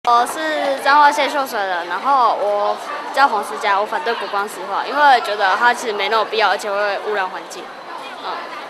我是彰化县秀水人，然后我叫黄思佳，我反对国光石化，因为觉得它其实没那么必要，而且会污染环境。嗯。